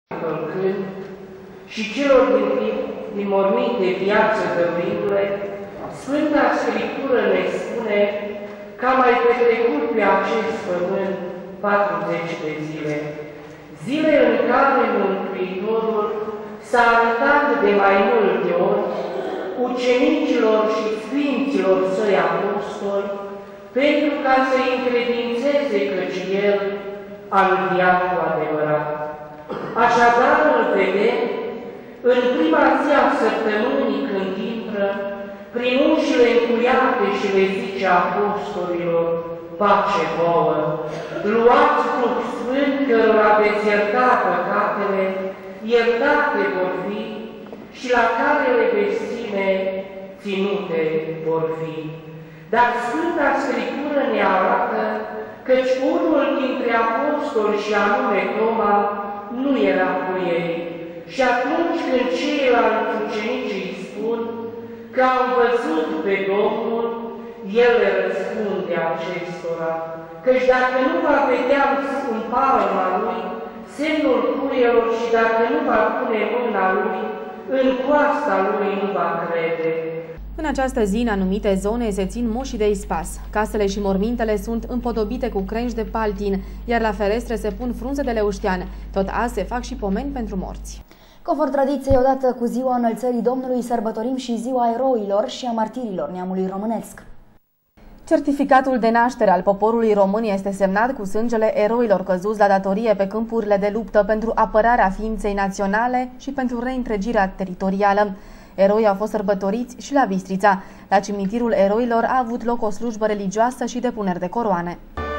Călcând și celor din morminte viață dăruindu-le, Sfânta Scriptură ne spune că a mai petrecut pe acest pământ 40 de zile. Zile în care Mântuitorul s-a arătat de mai multe ori ucenicilor și sfinților săi apostoli, pentru ca să-i încredințeze căci El a înviat cu adevărat. Așadar îl vedem în prima zi a săptămânii când intră prin ușile încuiate și le zice apostolilor: pace vouă, luați Duh Sfânt cărora veți ierta păcatele, iertate vor fi și la care le veți ține, ținute vor fi. Dar Sfânta Scriptură ne arată căci unul dintre apostoli, și anume Toma, nu era cu ei. Și atunci când ceilalți ucenici îi spun că au văzut pe Domnul, El le răspunde acestora, căci dacă nu va vedea în palma Lui semnul cuielor și dacă nu va pune mâna Lui, în coasta Lui nu va crede. În această zi, în anumite zone, se țin moșii de ispas. Casele și mormintele sunt împodobite cu crengi de paltin, iar la ferestre se pun frunze de leuștean. Tot azi se fac și pomeni pentru morți. Conform tradiției, odată cu ziua înălțării Domnului, sărbătorim și ziua eroilor și a martirilor neamului românesc. Certificatul de naștere al poporului român este semnat cu sângele eroilor căzuți la datorie pe câmpurile de luptă pentru apărarea ființei naționale și pentru reîntregirea teritorială. Eroii au fost sărbătoriți și la Bistrița. La cimitirul eroilor a avut loc o slujbă religioasă și depuneri de coroane.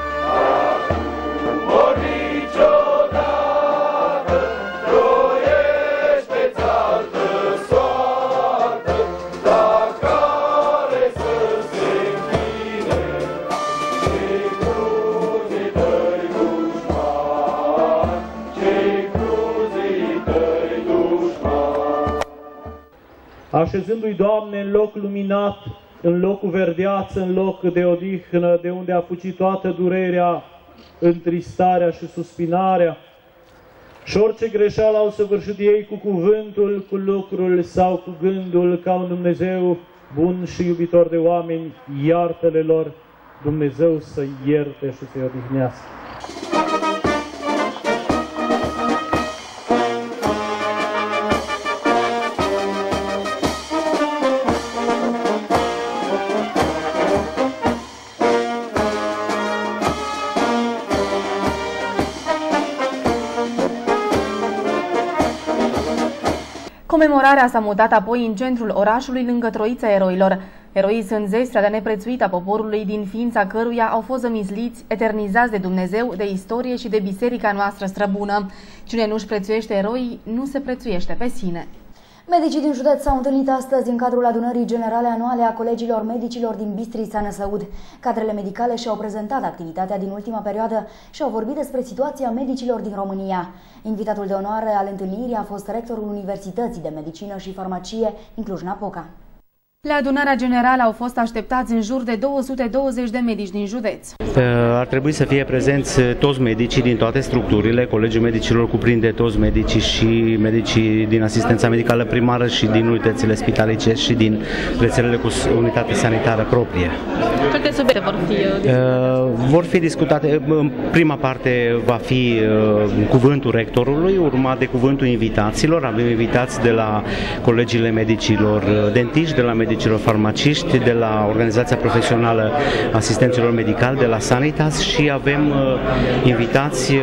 Așezându-i, Doamne, în loc luminat, în locul verdeață, în loc de odihnă, de unde a fugit toată durerea, întristarea și suspinarea, și orice greșeală au săvârșit ei cu cuvântul, cu lucrul sau cu gândul, ca un Dumnezeu bun și iubitor de oameni, iartă-le lor, Dumnezeu să ierte și să-i odihnească. Comemorarea s-a mutat apoi în centrul orașului, lângă Troița Eroilor. Eroii sunt zestrea de neprețuit a poporului, din ființa căruia au fost zămisliți, eternizați de Dumnezeu, de istorie și de biserica noastră străbună. Cine nu-și prețuiește eroii, nu se prețuiește pe sine. Medicii din județ s-au întâlnit astăzi în cadrul adunării generale anuale a Colegiilor Medicilor din Bistrița Năsăud. Cadrele medicale și-au prezentat activitatea din ultima perioadă și au vorbit despre situația medicilor din România. Invitatul de onoare al întâlnirii a fost rectorul Universității de Medicină și Farmacie din Cluj-Napoca. La adunarea generală au fost așteptați în jur de 220 de medici din județ. Ar trebui să fie prezenți toți medicii din toate structurile. Colegiul Medicilor cuprinde toți medicii și medicii din asistența medicală primară și din unitățile spitalice și din rețelele cu unitate sanitară proprie. Câte subiecte vor fi discutate? Vor fi discutate. În prima parte va fi cuvântul rectorului, urmat de cuvântul invitaților. Avem invitați de la colegiile medicilor dentiști, de la medicilor farmaciști, de la Organizația Profesională Asistenților Medicali, de la Sanitas și avem invitați,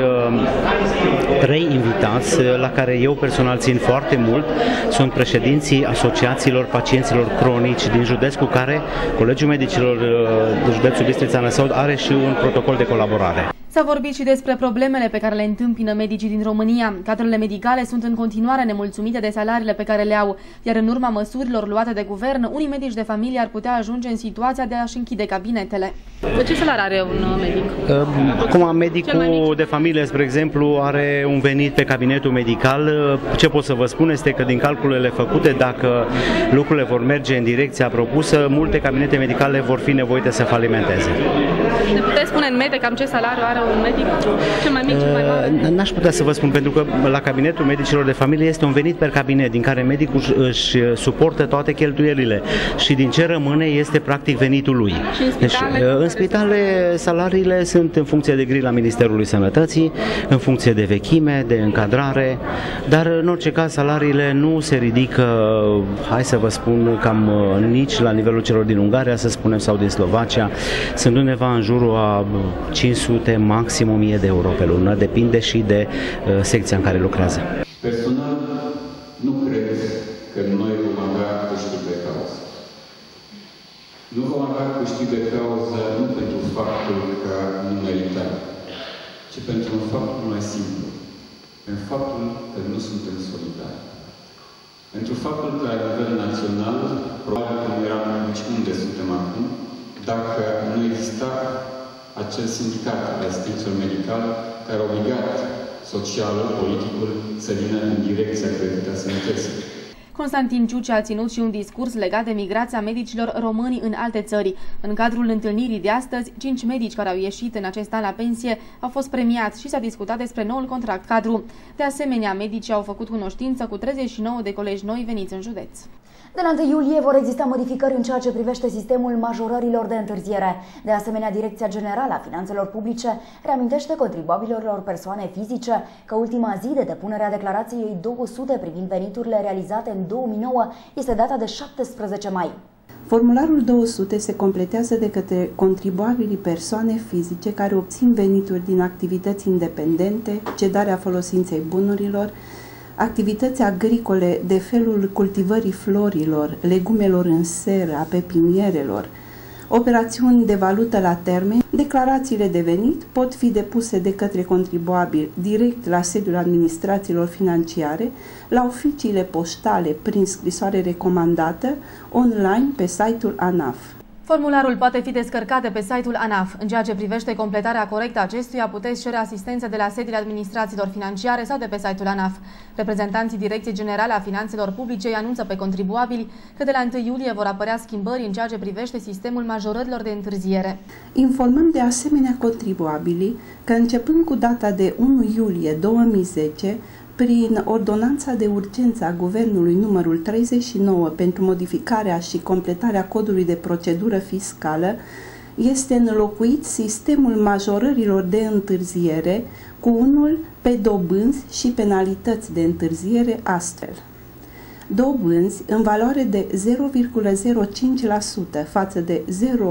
3 invitați la care eu personal țin foarte mult. Sunt președinții asociațiilor pacienților cronici din județ, cu care Colegiul Medicilor din județul Bistrița Năsăud are și un protocol de colaborare. S-a vorbit și despre problemele pe care le întâmpină medicii din România. Cadrele medicale sunt în continuare nemulțumite de salariile pe care le au, iar în urma măsurilor luate de guvern, unii medici de familie ar putea ajunge în situația de a-și închide cabinetele. De ce salariu are un medic? Acum, medicul de familie, spre exemplu, are un venit pe cabinetul medical. Ce pot să vă spun este că din calculele făcute, dacă lucrurile vor merge în direcția propusă, multe cabinete medicale vor fi nevoite să falimenteze. Ne puteți spune în medie cam ce salariu are un medic? Cel mai mic, cel mai mare? N-aș putea să vă spun, pentru că la cabinetul medicilor de familie este un venit per cabinet, din care medicul își suportă toate cheltuielile și din ce rămâne este practic venitul lui. Deci, în spitale salariile sunt în funcție de grila Ministerului Sănătății, în funcție de vechime, de încadrare, dar în orice caz salariile nu se ridică, hai să vă spun, cam nici la nivelul celor din Ungaria, să spunem, sau din Slovacia. Sunt undeva în jurul a 500, maxim 1000 de euro pe lună, depinde și de secția în care lucrează. Personal, nu cred că noi vom avea câștig de cauză. Nu vom avea câștig de cauză nu pentru faptul că nu merităm, ci pentru un fapt mai simplu, pentru faptul că nu suntem solidari. Pentru faptul că la nivel național, probabil că nu eram nici unde suntem acum, dacă nu exista acel sindicat al asistenților medicali care a obligat socialul, politicul să vină în direcția credității sănătății. Constantin Ciuce a ținut și un discurs legat de migrația medicilor români în alte țări. În cadrul întâlnirii de astăzi, 5 medici care au ieșit în acest an la pensie au fost premiați și s-a discutat despre noul contract cadru. De asemenea, medicii au făcut cunoștință cu 39 de colegi noi veniți în județ. De la 1 iulie vor exista modificări în ceea ce privește sistemul majorărilor de întârziere. De asemenea, Direcția Generală a Finanțelor Publice reamintește contribuabililor persoane fizice că ultima zi de depunere a declarației 200 privind veniturile realizate în 2009 este data de 17 mai. Formularul 200 se completează de către contribuabilii persoane fizice care obțin venituri din activități independente, cedarea folosinței bunurilor, activități agricole de felul cultivării florilor, legumelor în seră, a pepinierelor, operațiuni de valută la termen. Declarațiile de venit pot fi depuse de către contribuabil direct la sediul administrațiilor financiare, la oficiile poștale prin scrisoare recomandată, online pe site-ul ANAF. Formularul poate fi descărcat de pe site-ul ANAF. În ceea ce privește completarea corectă a acestuia, puteți cere asistență de la sediile administrațiilor financiare sau de pe site-ul ANAF. Reprezentanții Direcției Generale a Finanțelor Publice îi anunță pe contribuabili că de la 1 iulie vor apărea schimbări în ceea ce privește sistemul majorărilor de întârziere. Informăm de asemenea contribuabilii că începând cu data de 1 iulie 2010, prin ordonanța de urgență a Guvernului numărul 39 pentru modificarea și completarea codului de procedură fiscală, este înlocuit sistemul majorărilor de întârziere cu unul pe dobânzi și penalități de întârziere astfel. Dobânzi în valoare de 0,05% față de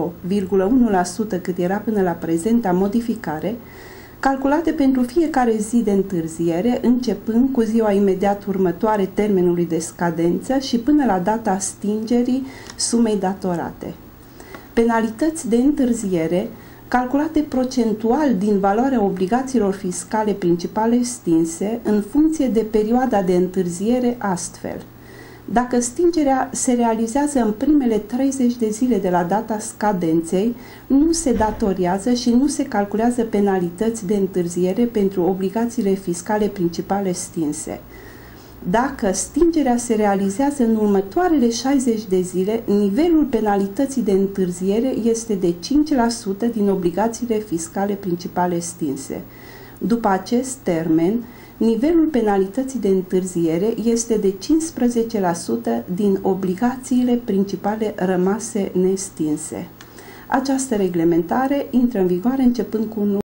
0,1% cât era până la prezenta modificare, calculate pentru fiecare zi de întârziere, începând cu ziua imediat următoare termenului de scadență și până la data stingerii sumei datorate. Penalități de întârziere, calculate procentual din valoarea obligațiilor fiscale principale stinse, în funcție de perioada de întârziere astfel. Dacă stingerea se realizează în primele 30 de zile de la data scadenței, nu se datoriază și nu se calculează penalități de întârziere pentru obligațiile fiscale principale stinse. Dacă stingerea se realizează în următoarele 60 de zile, nivelul penalității de întârziere este de 5% din obligațiile fiscale principale stinse. După acest termen, nivelul penalității de întârziere este de 15% din obligațiile principale rămase nestinse. Această reglementare intră în vigoare începând cu 1